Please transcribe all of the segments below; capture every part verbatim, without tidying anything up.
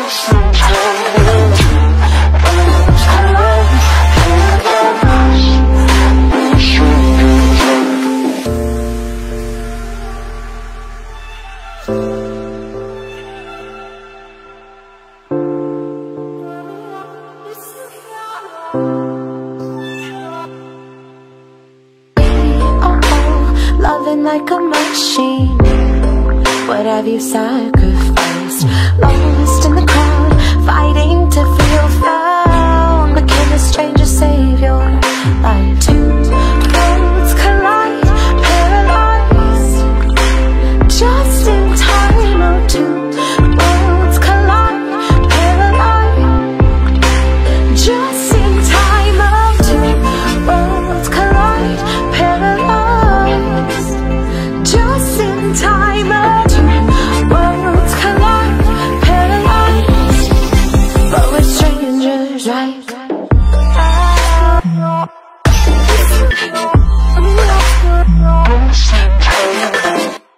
Loving like a machine. What have you sacrificed? Lost in the crowd, fighting to feel found. But can a stranger save your life? Two roads collide, paralyzed just in time. Oh, two roads collide, paralyzed just in time. Oh, two roads collide, paralyzed just in time. Oh, two worlds collide, paralyzed, but we're strangers, right?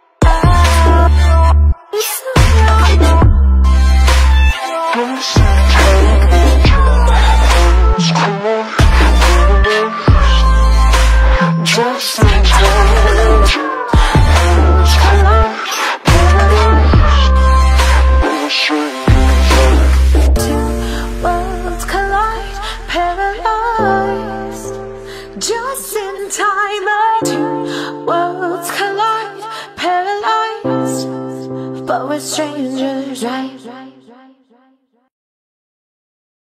Don't